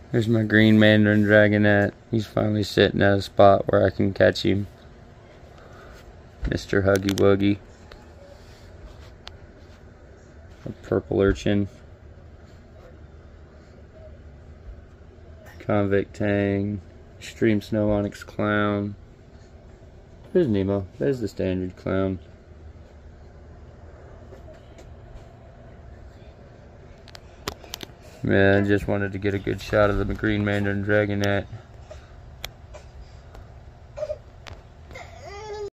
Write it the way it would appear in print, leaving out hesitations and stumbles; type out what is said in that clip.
There's my green Mandarin Dragonet. He's finally sitting at a spot where I can catch him. Mr. Huggy Wuggy. A purple urchin. Convict tang. Extreme snow onyx clown. There's Nemo. There's the standard clown. Man, I just wanted to get a good shot of the green Mandarin Dragonet.